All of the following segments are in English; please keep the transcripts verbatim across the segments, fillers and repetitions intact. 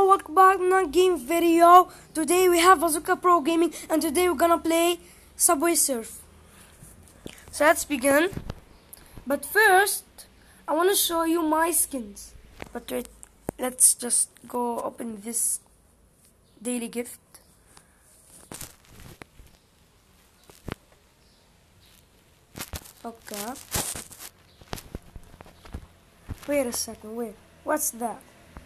welcome back to another game video. Today we have Bazooka Pro Gaming and today we're gonna play Subway Surf. So let's begin. But first, I wanna show you my skins. But wait, let's just go open this daily gift. Okay. Wait a second, wait. What's that?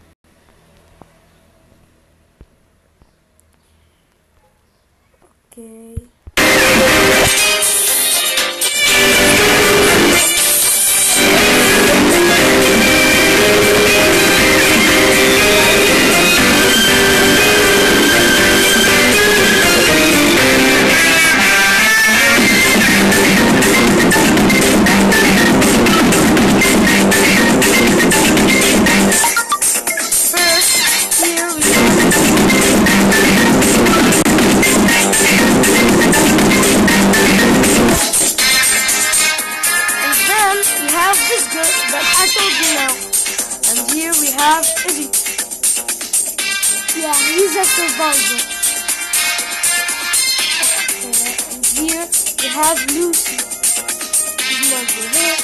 Okay. This girl that I told you now. And here we have Izzy. Yeah, he's a survivor. Okay, and here we have Lucy. She's not here.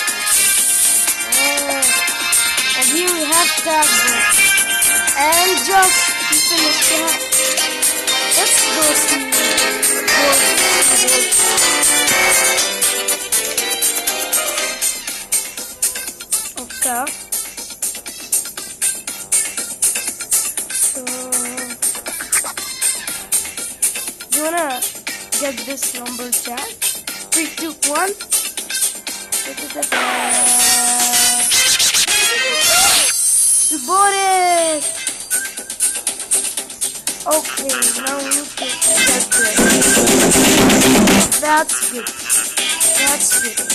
Oh. And here we have Tagbo. And just to finish that, let's go see Gold. Okay. So, do you wanna get this lumberjack? Three, two, one. We bought it. Okay, now we need to get this. That's good. That's good.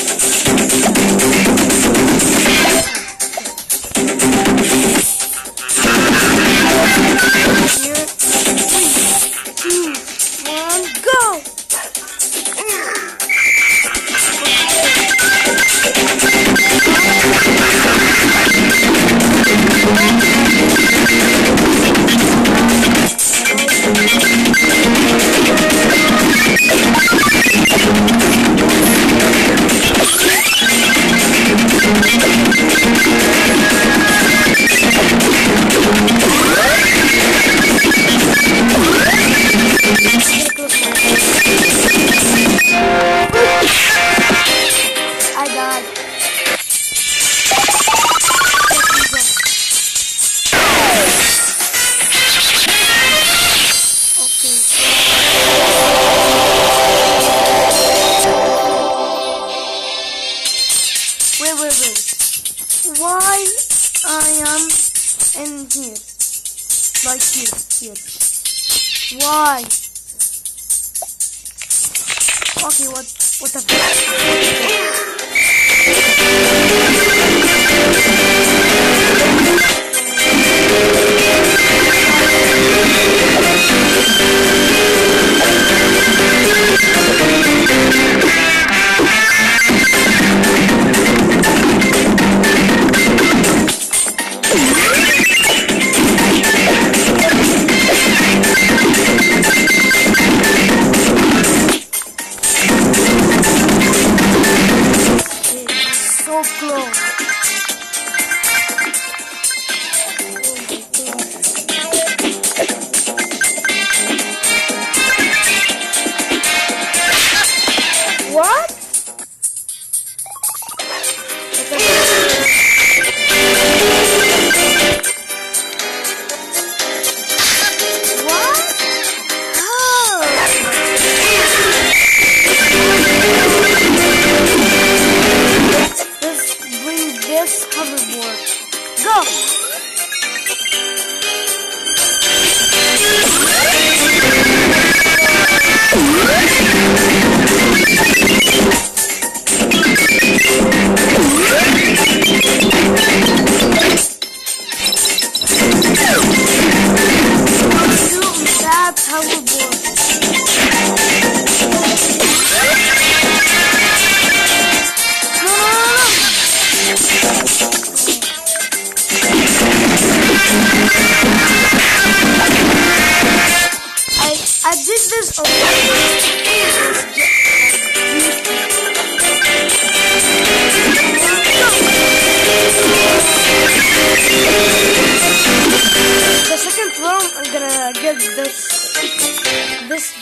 Wait, wait, wait. Why I am in here? Like here, here. Why? Okay, what, what the fuck?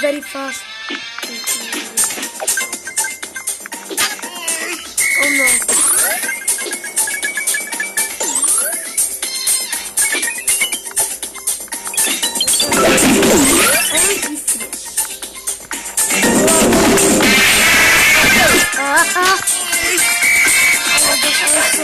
very fast. Oh no. Ah, ah. Oh, this was so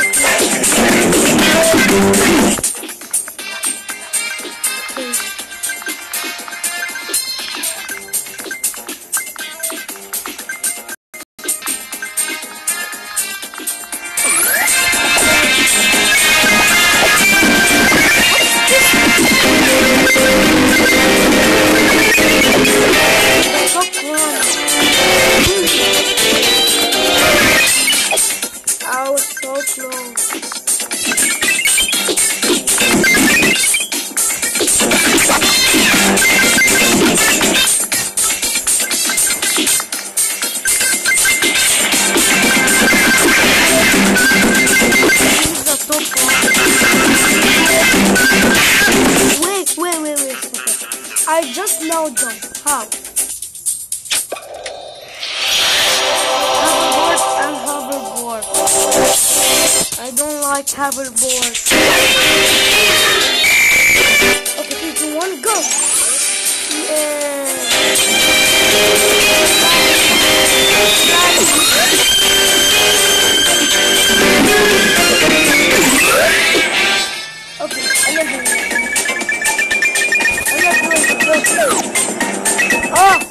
I was so close. This is the top one. Wait, wait, wait, wait. Okay. I just now jumped. How? And hoverboard. I don't like hoverboard. Okay, three, two, one, go! Yeah. Okay, another one. Another one. Oh!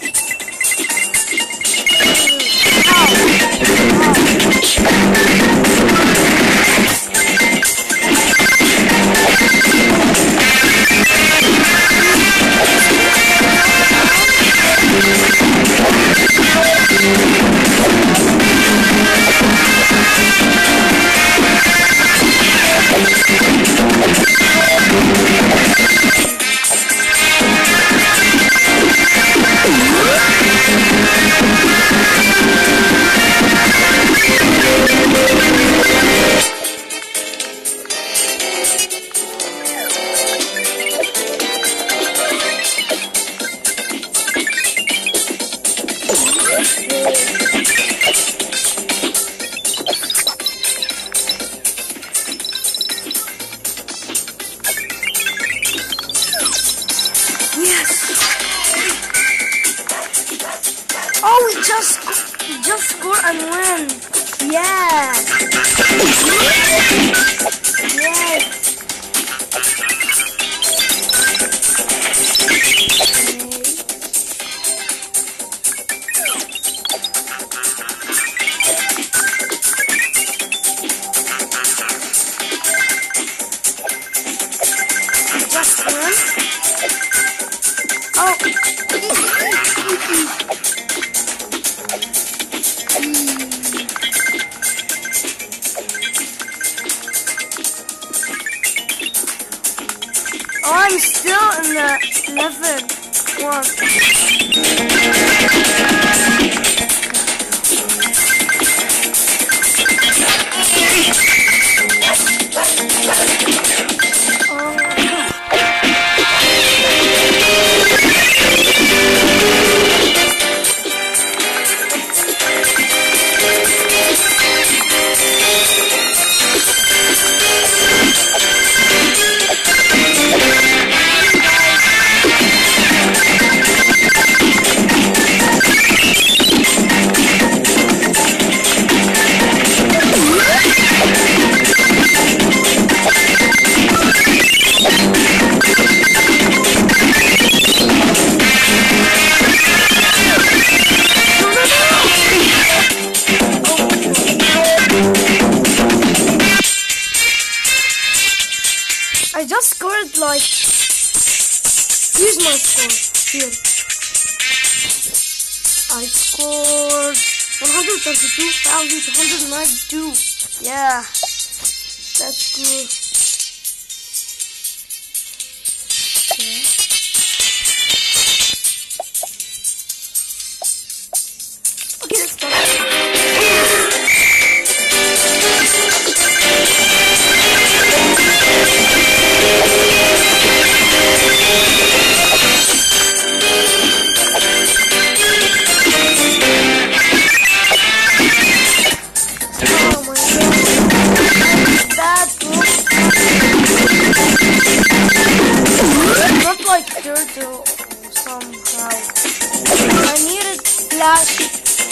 Oh, we just just score and win. Yeah. Yes. Just win. Oh. Oh, I'm still in the level one. I just scored like, here's my score, here. I scored one hundred thirty-two thousand two hundred ninety-two. Yeah, that's good. Okay, okay, let's start. Flash.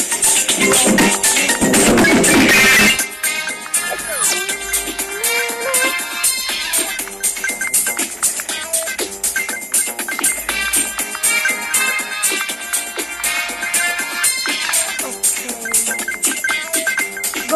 Go.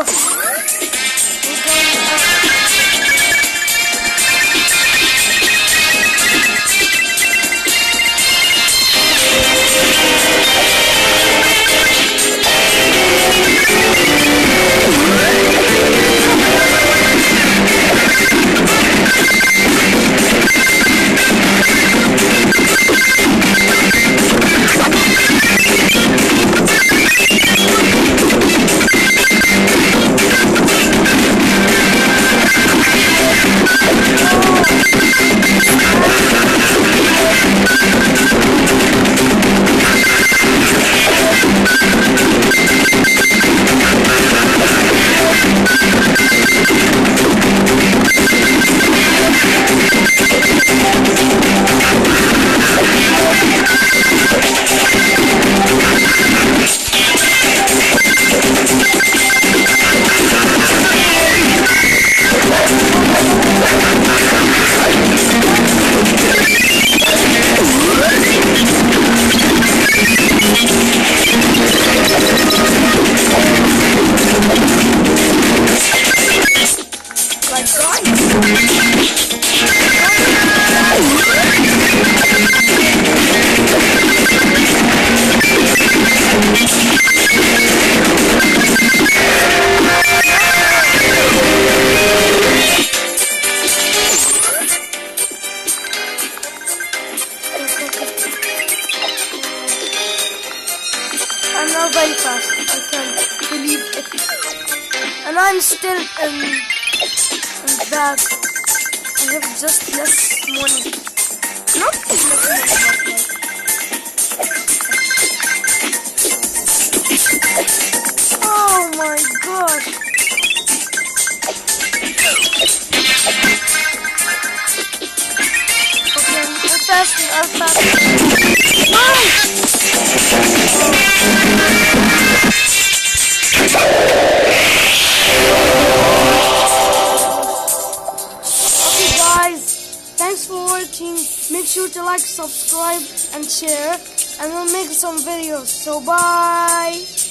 I'm now very fast. I can't believe it. And I'm still um, in bad. I have just less money. Not less money, but like. Oh my gosh. Okay, I'm faster, I'm faster. Oh! Okay guys, thanks for watching. Make sure to like, subscribe and share, and we'll make some videos. So bye.